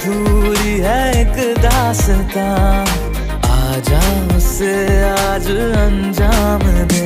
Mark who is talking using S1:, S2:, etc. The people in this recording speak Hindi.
S1: अधूरी है एक दास्तां, आजा उसे आज अंजाम दे।